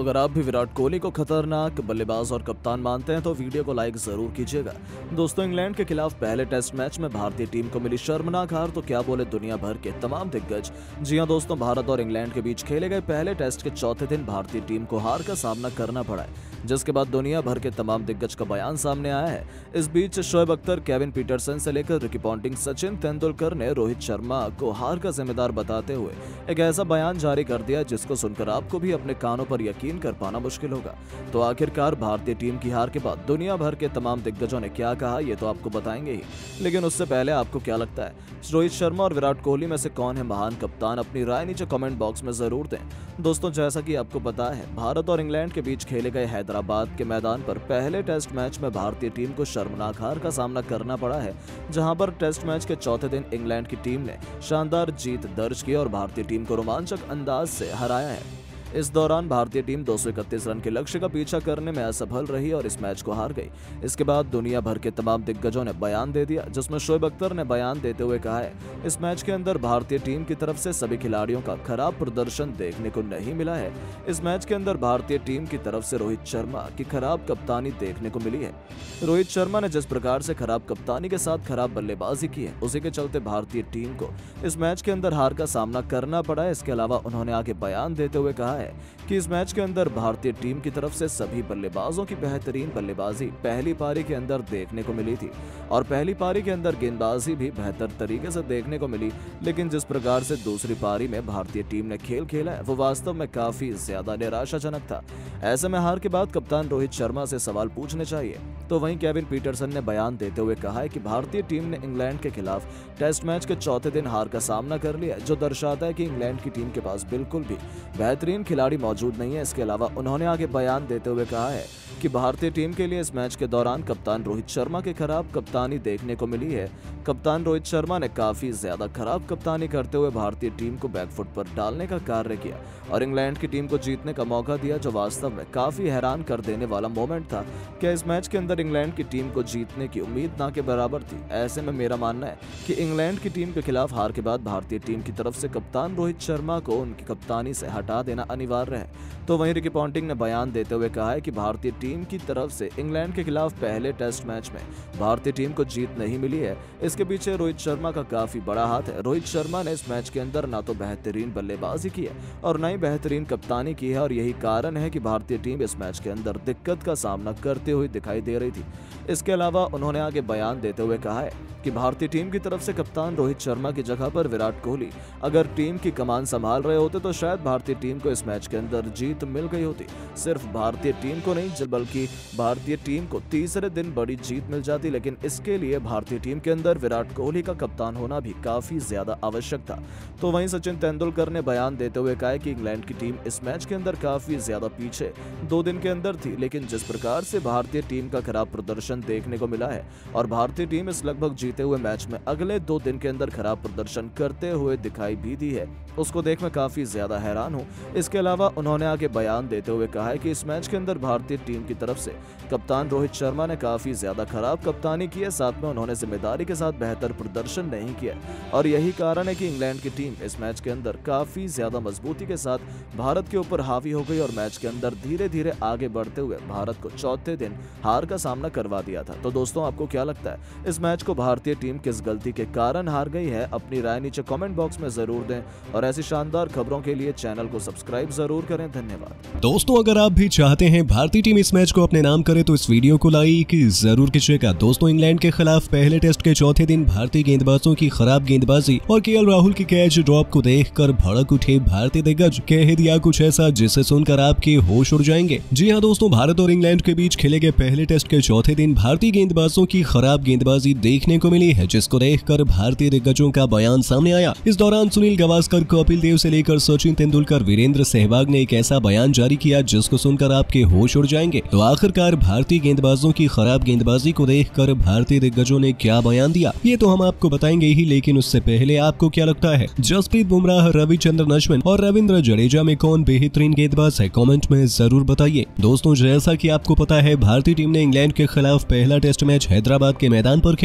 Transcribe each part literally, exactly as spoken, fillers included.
अगर आप भी विराट कोहली को खतरनाक बल्लेबाज और कप्तान मानते हैं तो वीडियो को लाइक जरूर कीजिएगा। दोस्तों, इंग्लैंड के खिलाफ पहले टेस्ट मैच में भारतीय टीम को मिली शर्मनाक हार तो क्या बोले दुनिया भर के तमाम दिग्गज। जी हां दोस्तों, भारत और इंग्लैंड के बीच खेले गए पहले टेस्ट के चौथे दिन भारतीय टीम को हार का सामना करना पड़ा है, जिसके बाद दुनिया भर के तमाम दिग्गज का बयान सामने आया है। इस बीच शोएब अख्तर, केविन पीटरसन से लेकर रिकी पॉन्टिंग, सचिन तेंदुलकर ने रोहित शर्मा को हार का जिम्मेदार बताते हुए एक ऐसा बयान जारी कर दिया जिसको सुनकर आपको भी अपने कानों पर यकीन कर पाना मुश्किल होगा। तो आखिरकार भारतीय टीम की हार के बाद दुनिया भर के तमाम दिग्गजों ने क्या कहा, ये तो आपको बताएंगे ही, लेकिन उससे पहले आपको क्या लगता है रोहित शर्मा और विराट कोहली में से कौन है महान कप्तान? अपनी राय नीचे कमेंट बॉक्स में जरूर दें। दोस्तों, जैसा कि आपको पता है, भारत और इंग्लैंड के बीच खेले गए हैदराबाद के मैदान पर पहले टेस्ट मैच में भारतीय टीम को शर्मनाक हार का सामना करना पड़ा है, जहां पर टेस्ट मैच के चौथे दिन इंग्लैंड की टीम ने शानदार जीत दर्ज की और भारतीय टीम को रोमांचक अंदाज से हराया है। इस दौरान भारतीय टीम दो सौ इकतीस रन के लक्ष्य का पीछा करने में असफल रही और इस मैच को हार गई। इसके बाद दुनिया भर के तमाम दिग्गजों ने बयान दे दिया, जिसमें शोएब अख्तर ने बयान देते हुए कहा है, इस मैच के अंदर भारतीय टीम की तरफ से सभी खिलाड़ियों का खराब प्रदर्शन देखने को नहीं मिला है। इस मैच के अंदर भारतीय टीम की तरफ से रोहित शर्मा की खराब कप्तानी देखने को मिली है। रोहित शर्मा ने जिस प्रकार से खराब कप्तानी के साथ खराब बल्लेबाजी की है, उसी के चलते भारतीय टीम को इस मैच के अंदर हार का सामना करना पड़ा है। इसके अलावा उन्होंने आगे बयान देते हुए कहा है कि इस मैच के अंदर भारतीय टीम की तरफ से सभी बल्लेबाजों की बेहतरीन बल्लेबाजी पहली पारी के अंदर देखने को मिली थी और पहली पारी के अंदर गेंदबाजी भी बेहतर तरीके से देखने को मिली, लेकिन जिस प्रकार से दूसरी पारी में भारतीय टीम ने खेल खेला है वो वास्तव में काफी ज्यादा निराशाजनक था। ऐसे में हार के बाद कप्तान रोहित शर्मा से सवाल पूछने चाहिए। तो वहीं केविन पीटरसन ने बयान देते हुए कहा है कि भारतीय टीम ने इंग्लैंड के खिलाफ टेस्ट मैच के चौथे दिन हार का सामना कर लिया, जो दर्शाता है कि इंग्लैंड की टीम के पास बिल्कुल भी बेहतरीन खिलाड़ी मौजूद नहीं है। इसके अलावा उन्होंने आगे बयान देते हुए कहा है कि भारतीय टीम के लिए इस मैच के दौरान कप्तान रोहित शर्मा की खराब कप्तानी देखने को मिली है। कप्तान रोहित शर्मा ने काफी ज्यादा खराब कप्तानी करते हुए भारतीय टीम को बैकफुट पर डालने का कार्य किया और इंग्लैंड की टीम को जीतने का मौका दिया, जो वास्तव में काफी हैरान कर देने वाला मोमेंट था। क्या इस मैच के अंदर इंग्लैंड की टीम को जीतने की उम्मीद ना के बराबर थी? ऐसे में मेरा मानना है कि इंग्लैंड की टीम के खिलाफ हार के बाद भारतीय टीम की तरफ से कप्तान रोहित शर्मा को उनकी कप्तानी से हटा देना अनिवार्य है। तो वहीं रिकी पॉन्टिंग ने बयान देते हुए कहा है कि भारतीय टीम की तरफ से इंग्लैंड के खिलाफ पहले टेस्ट मैच में भारतीय टीम को जीत नहीं मिली है। इसके पीछे रोहित शर्मा का काफी बड़ा हाथ है। रोहित शर्मा ने इस मैच के अंदर ना तो बेहतरीन बल्लेबाजी की है और ना ही बेहतरीन कप्तानी की है और यही कारण है कि भारतीय टीम इस मैच के अंदर दिक्कत का सामना करते हुए दिखाई दे रही थी। इसके अलावा उन्होंने आगे बयान देते हुए कहा है कि भारतीय टीम की तरफ से कप्तान रोहित शर्मा की जगह पर विराट कोहली अगर टीम की कमान संभाल रहे होते तो शायद भारतीय टीम को इस मैच के अंदर जीत मिल गई होती। सिर्फ भारतीय टीम को नहीं बल्कि भारतीय टीम को तीसरे दिन बड़ी जीत मिल जाती, लेकिन इसके लिए भारतीय टीम के अंदर विराट कोहली का कप्तान होना भी काफी ज्यादा आवश्यक था। तो वहीं सचिन तेंदुलकर ने बयान देते हुए कहा कि इंग्लैंड की टीम इस मैच के अंदर काफी ज्यादा पीछे दो दिन के अंदर थी, लेकिन जिस प्रकार से भारतीय टीम का खराब प्रदर्शन देखने को मिला है और भारतीय टीम इस लगभग जीते हुए मैच में अगले दो दिन के अंदर खराब प्रदर्शन करते हुए दिखाई भी दी है, उसको देख मैं काफी ज्यादा हैरान हूं। इसके अलावा उन्होंने आगे बयान देते हुए कहा है कि इस मैच के अंदर भारतीय टीम की तरफ से कप्तान रोहित शर्मा ने काफी ज्यादा खराब कप्तानी की है, साथ में उन्होंने जिम्मेदारी के साथ बेहतर प्रदर्शन नहीं किया और यही कारण है कि इंग्लैंड की टीम इस मैच के अंदर काफी ज्यादा मजबूती के साथ भारत के ऊपर हावी हो गई और मैच के अंदर धीरे धीरे आगे बढ़ते हुए भारत को चौथे दिन हार का सामना करवा दिया था। तो दोस्तों, आपको क्या लगता है इस मैच को भारतीय टीम किस गलती के कारण हार गई है? अपनी राय नीचे कमेंट बॉक्स में जरूर दें और ऐसी शानदार खबरों के लिए चैनल को सब्सक्राइब जरूर करें। धन्यवाद। दोस्तों, अगर आप भी चाहते हैं भारतीय टीम इस मैच को अपने नाम करे तो इस वीडियो को लाइक जरूर कीजिएगा। दोस्तों, इंग्लैंड के खिलाफ पहले टेस्ट के चौथे दिन भारतीय गेंदबाजों की खराब गेंदबाजी और केएल राहुल की कैच ड्रॉप को देखकर भड़क उठे भारतीय दिग्गज। कह दिया कुछ ऐसा जिसे सुनकर आपके होश उड़ जाएंगे। जी हां दोस्तों, भारत और इंग्लैंड के बीच खेले गए पहले टेस्ट के चौथे दिन भारतीय गेंदबाजों की खराब गेंदबाजी देखने को मिली है, जिसको देखकर भारतीय दिग्गजों का बयान सामने आया। इस दौरान सुनील गावस्कर, कपिल देव से लेकर सचिन तेंदुलकर, वीरेंद्र सहवाग ने एक ऐसा बयान जारी किया जिसको सुनकर आपके होश उड़ जाएंगे। तो आखिरकार भारतीय गेंदबाजों की खराब गेंदबाजी को देखकर भारतीय दिग्गजों ने क्या बयान दिया, ये तो हम आपको बताएंगे ही, लेकिन उससे पहले आपको क्या लगता है जसप्रीत बुमराह, रविचंद्रन अश्विन और रविंद्र जडेजा में कौन बेहतरीन गेंदबाज है? कमेंट में जरूर बताइए। दोस्तों, जैसा कि आपको पता है, भारतीय टीम ने इंग्लैंड के खिलाफ पहला टेस्ट मैच हैदराबाद के मैदान पर खेला, जिसके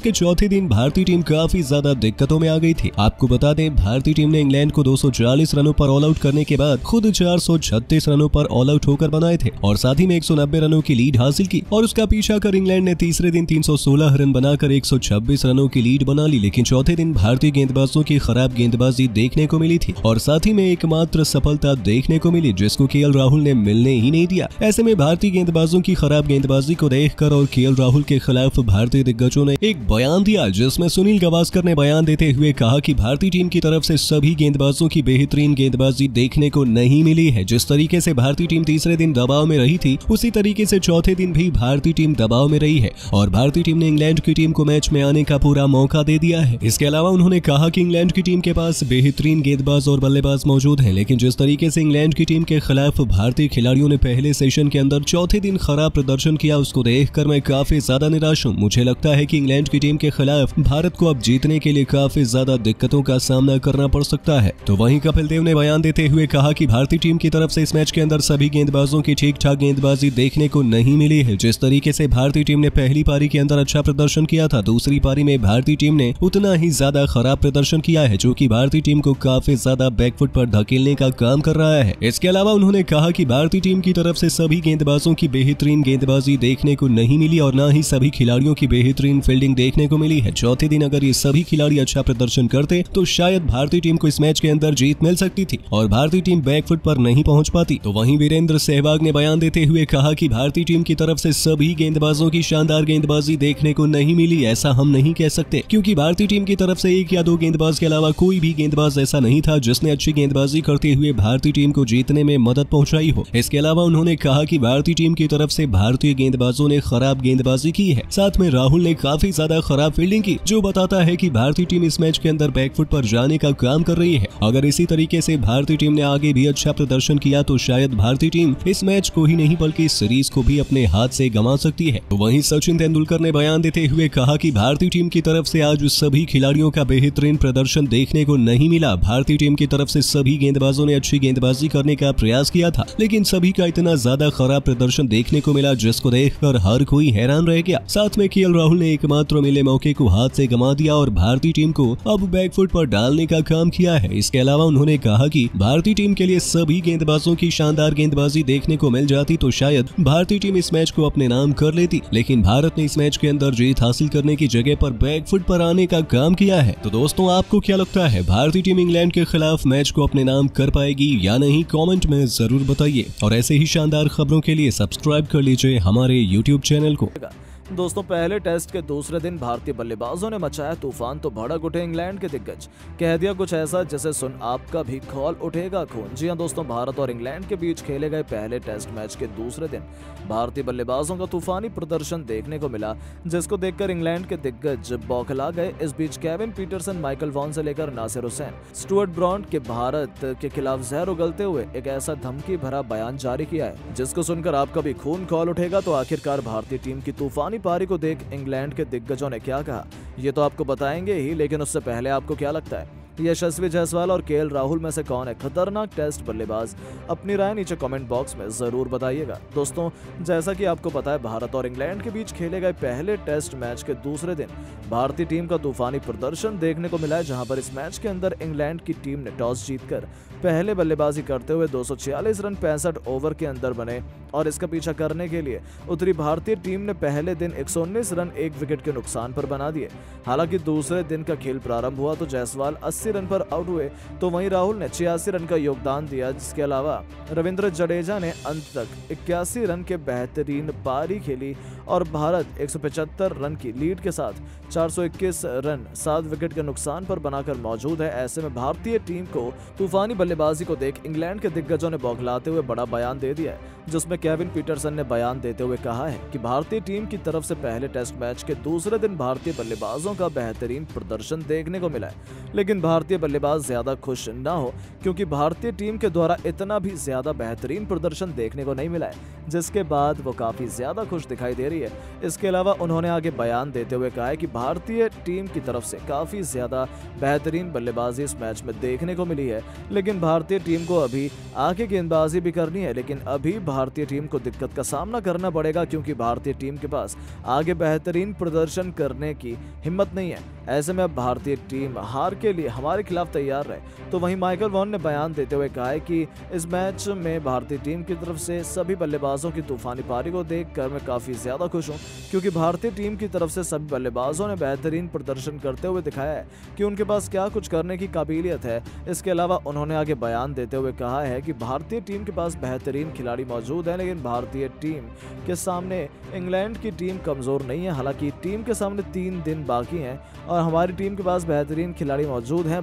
के चौथे दिन भारतीय टीम काफी ज्यादा दिक्कतों में आ गई थी। आपको बता दें, भारतीय टीम ने इंग्लैंड को दो सौ चालीस रनों पर ऑल आउट करने के बाद खुद चार सौ छत्तीस रनों पर ऑल आउट होकर बनाए थे और साथ ही में एक सौ नब्बे रनों की लीड हासिल की और उसका पीछा कर इंग्लैंड ने तीसरे दिन तीन सौ सोलह रन बनाकर एक सौ छब्बीस रनों की लीड बना ली। लेकिन चौथे दिन भारतीय गेंदबाजों की खराब गेंदबाजी देखने को मिली थी और साथ ही में एकमात्र सफलता देखने को मिली जिसको केएल राहुल ने मिलने ही नहीं दिया। ऐसे में भारतीय गेंदबाजों की खराब गेंदबाजी को देखकर और केएल राहुल के खिलाफ भारतीय दिग्गजों ने एक बयान दिया, जिसमें सुनील गावस्कर ने बयान देते हुए कहा कि भारतीय टीम की तरफ से सभी गेंदबाजों की बेहतरीन गेंदबाजी देखने को नहीं मिली है। जिस तरीके से भारतीय टीम तीसरे दिन दबाव में रही थी, उसी तरीके से चौथे दिन भी भारतीय टीम दबाव में रही है और भारतीय टीम ने इंग्लैंड की टीम को मैच में आने का पूरा मौका दे दिया है। इसके अलावा उन्होंने कहा कि इंग्लैंड की टीम के पास बेहतरीन गेंदबाज और बल्लेबाज मौजूद हैं, लेकिन जिस तरीके से इंग्लैंड की टीम के खिलाफ भारतीय खिलाड़ियों ने पहले सेशन के अंदर चौथे दिन खराब प्रदर्शन किया, उसको देखकर मैं काफी ज्यादा निराश हूं। मुझे लगता है कि इंग्लैंड की टीम के खिलाफ भारत को अब जीतने के लिए काफी ज्यादा दिक्कतों का सामना करना पड़ सकता है। तो वहीं कपिल देव ने बयान देते हुए कहा कि भारतीय टीम की तरफ से इस मैच के अंदर सभी गेंदबाजों की ठीक ठाक गेंदबाजी देखने को नहीं मिली है। जिस तरीके से भारतीय टीम ने पहली पारी के अंदर अच्छा प्रदर्शन किया था, दूसरी पारी में भारतीय टीम ने उतना ही ज्यादा खराब प्रदर्शन किया है, जो कि भारतीय टीम को काफी ज्यादा बैकफुट पर धकेलने का काम कर रहा है। इसके अलावा उन्होंने कहा कि भारतीय टीम की तरफ से सभी गेंदबाजों की बेहतरीन गेंदबाजी देखने को नहीं मिली और न ही सभी खिलाड़ियों की बेहतरीन फील्डिंग देखने को मिली है। चौथे दिन अगर ये सभी खिलाड़ी अच्छा प्रदर्शन करते तो शायद भारतीय टीम को इस मैच के अंदर जीत मिल सकती थी और भारतीय टीम बैकफुट पर नहीं पहुंच पाती। तो वहीं वीरेंद्र सहवाग ने बयान देते हुए कहा कि भारतीय टीम की तरफ से सभी गेंदबाजों की शानदार गेंदबाजी देखने को नहीं मिली। ऐसा हम नहीं कह सकते, क्योंकि भारतीय टीम की तरफ से एक या दो गेंदबाज के अलावा कोई भी गेंदबाज ऐसा नहीं था जिसने अच्छी गेंदबाजी करते हुए भारतीय टीम को जीतने में मदद पहुंचाई हो। इसके अलावा उन्होंने कहा कि भारतीय टीम की तरफ से भारतीय गेंदबाजों ने खराब गेंदबाजी की है, साथ में राहुल ने काफी ज्यादा खराब फील्डिंग की, जो बताता है कि भारतीय टीम इस मैच के अंदर बैकफुट पर जाने का काम कर रही है। अगर इसी तरीके से भारतीय टीम ने आगे भी अच्छा प्रदर्शन किया तो शायद भारतीय टीम इस मैच को ही नहीं बल्कि इस सीरीज को भी अपने हाथ से गंवा सकती है। तो वहीं सचिन तेंदुलकर ने बयान देते हुए कहा कि भारतीय टीम की तरफ से आज सभी खिलाड़ियों का बेहतरीन प्रदर्शन देखने को नहीं मिला। भारतीय टीम की तरफ से सभी गेंदबाजों ने अच्छी गेंदबाजी करने का प्रयास किया था, लेकिन सभी का इतना ज्यादा खराब प्रदर्शन देखने को मिला जिसको देखकर हर कोई हैरान रह गया। साथ में केएल राहुल ने एकमात्र मिले मौके को हाथ से गंवा दिया और भारतीय टीम को अब बैकफुट पर डालने का काम किया है। इसके अलावा उन्होंने कहा कि भारतीय टीम के लिए सभी गेंदबाजों की शानदार गेंदबाजी देखने को मिल जाती तो शायद भारतीय टीम इस मैच को अपने नाम कर लेती, लेकिन भारत ने इस मैच के अंदर जीत हासिल करने की जगह पर बैकफुट पर आने का काम किया है। तो दोस्तों, आपको क्या लगता है, भारतीय टीम इंग्लैंड के खिलाफ मैच को अपने नाम कर पाएगी या नहीं? कमेंट में जरूर बताइए और ऐसे ही शानदार खबरों के लिए सब्सक्राइब कर लीजिए हमारे यूट्यूब चैनल को। दोस्तों, पहले टेस्ट के दूसरे दिन भारतीय बल्लेबाजों ने मचाया तूफान तो भड़क उठे इंग्लैंड के दिग्गज। कह दिया कुछ ऐसा जैसे सुन आपका भी खौल उठेगा खून। जी हां दोस्तों, भारत और इंग्लैंड के बीच खेले गए पहले टेस्ट मैच के दूसरे दिन भारतीय बल्लेबाजों का तूफानी प्रदर्शन देखने को मिला, जिसको देखकर इंग्लैंड के दिग्गज बौखला गए। इस बीच केविन पीटरसन, माइकल वॉन से लेकर नासिर हुसैन, स्टुअर्ट ब्रॉड के भारत के खिलाफ जहर उगलते हुए एक ऐसा धमकी भरा बयान जारी किया है जिसको सुनकर आपका भी खून खौल उठेगा। तो आखिरकार भारतीय टीम की तूफानी पारी को देख इंग्लैंड के दिग्गजों ने क्या कहा, ये तो आपको बताएंगे ही, लेकिन उससे पहले आपको क्या लगता है, यशस्वी जायसवाल और केएल राहुल में से कौन है खतरनाक टेस्ट बल्लेबाज? अपनी राय नीचे कमेंट बॉक्स में जरूर बताइएगा। दोस्तों, जैसा कि आपको पता है, भारत और इंग्लैंड के बीच खेले गए पहले टेस्ट मैच के दूसरे दिन भारतीय टीम का तूफानी प्रदर्शन देखने को मिला है, जहां पर इस मैच के अंदर इंग्लैंड की टीम ने टॉस जीतकर पहले बल्लेबाजी करते हुए दो सौ छियालीस रन पैंसठ ओवर के अंदर बने और इसका पीछा करने के लिए उतरी भारतीय टीम ने पहले दिन एक सौ उन्नीस रन एक विकेट के नुकसान पर बना दिए। हालांकि दूसरे दिन का खेल प्रारंभ हुआ तो जायसवाल अस्सी रन पर आउट हुए, तो वहीं राहुल ने छियासी रन का योगदान दिया। जिसके अलावा रविंद्र जडेजा ने अंत तक इक्यासी रन के बेहतरीन पारी खेली और भारत एक सौ पचहत्तर रन की लीड के साथ चार सौ इक्कीस रन सात विकेट के नुकसान पर बनाकर मौजूद है। ऐसे में भारतीय टीम को तूफानी बल्लेबाजी को देख इंग्लैंड के दिग्गजों ने बौखलाते हुए बड़ा बयान दे दिया है, जिसमें केविन पीटरसन ने बयान देते हुए कहा है कि भारतीय टीम की तरफ से पहले टेस्ट मैच के दूसरे दिन भारतीय बल्लेबाजों का बेहतरीन प्रदर्शन देखने को मिला है, लेकिन भारत भारतीय बल्लेबाज ज्यादा खुश न हो, क्योंकि भारतीय टीम के द्वारा इतना भी ज्यादा बेहतरीन प्रदर्शन देखने को नहीं मिला है, जिसके बाद वो काफी ज्यादा खुश दिखाई दे रही है। इसके अलावा उन्होंने आगे बयान देते हुए कहा है कि भारतीय टीम की तरफ से काफी ज्यादा बेहतरीन बल्लेबाजी इस मैच में देखने को मिली है, लेकिन भारतीय टीम को अभी आगे गेंदबाजी भी करनी है, लेकिन अभी भारतीय टीम को दिक्कत का सामना करना पड़ेगा, क्योंकि भारतीय टीम के पास आगे बेहतरीन प्रदर्शन करने की हिम्मत नहीं है। ऐसे में अब भारतीय टीम हार के लिए हमारे खिलाफ तैयार रहे। तो वहीं माइकल वॉन ने बयान देते हुए कहा है कि इस मैच में भारतीय टीम की तरफ से सभी बल्लेबाजों की तूफानी पारी को देखकर मैं काफी ज्यादा खुश हूं, क्योंकि भारतीय टीम की तरफ से सभी बल्लेबाजों ने बेहतरीन प्रदर्शन करते हुए दिखाया है कि उनके पास क्या कुछ करने की काबिलियत है। इसके अलावा उन्होंने आगे बयान देते हुए कहा है कि भारतीय टीम के पास बेहतरीन खिलाड़ी मौजूद है, लेकिन भारतीय टीम के सामने इंग्लैंड की टीम कमजोर नहीं है। हालांकि टीम के सामने तीन दिन बाकी हैं और हमारी टीम के पास बेहतरीन खिलाड़ी मौजूद हैं।